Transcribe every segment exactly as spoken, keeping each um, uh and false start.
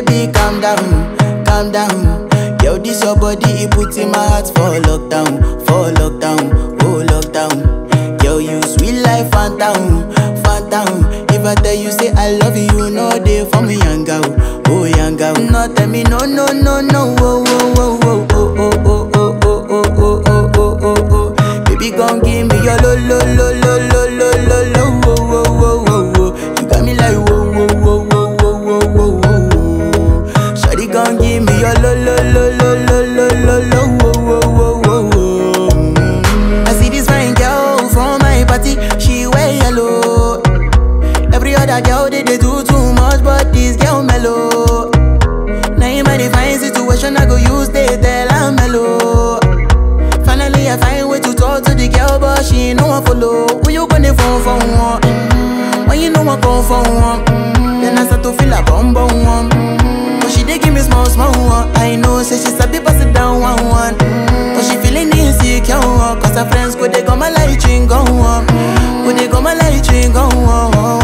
Baby, calm down, calm down. Yo, this your body, it puts in my heart for lockdown, for lockdown, oh lockdown. Yo, you sweet life, Fanta Fanta. If I tell you say I love you, you know they for me yanga, oh yanga. No tell me no no no no, oh oh oh oh oh oh oh oh oh oh oh oh oh oh. Baby, gon' give me your lo lo lo lo lo lo lo lo, oh oh oh oh oh. You got me like whoa whoa whoa whoa whoa whoa whoa. Shawty gon' give me your lo lo lo lo lo lo lo lo, oh oh oh oh. I see this fine girl from my party, she wear yellow. Every other girl they, they do too much, but this girl mellow. Naim I, fine situation I go use they tell I'm mellow. Finally I find way to talk to the girl, but she ain't no one follow. Who you gonna phone for one? Mm-hmm. When you know I come for one, mm-hmm. Then I start to feel a bum bum one. Mm-hmm. But she dey give me small small one. I know say she sabi pass it down one one. Mm-hmm. But she feeling insecure, cause her friends go they go my light ring go on. Go they go my light ring go on.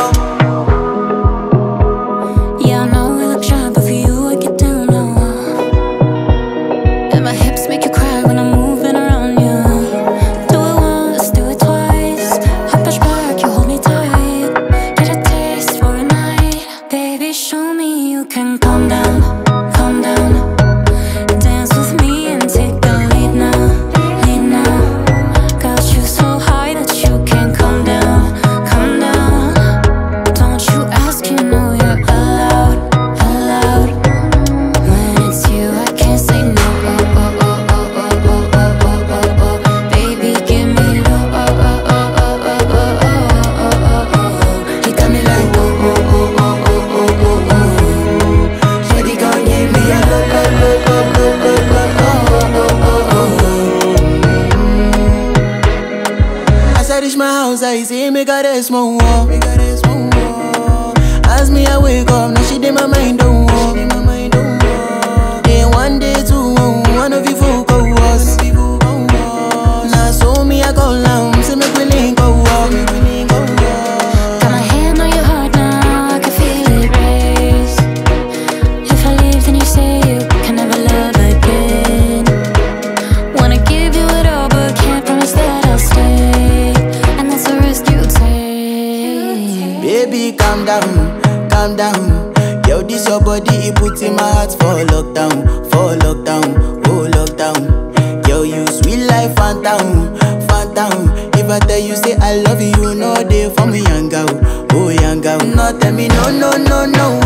My house, I see me got a small wall. As me, I wake up, now she did my mind don't walk. Then one day, two, one of you folk go was. Now so me, I go down, see me willing go walk. Got my hand on your heart now, I can feel it race. If I leave, then you say you can never love again. Wanna give you it all, but can't promise that I'll stay. Baby, calm down, calm down. Yo, this your body, it puts in my heart for lockdown, for lockdown, oh lockdown. Yo, you sweet life, Fanta Fanta. If I tell you say I love you, you know they for me yanga, oh yanga. No tell me no no no no.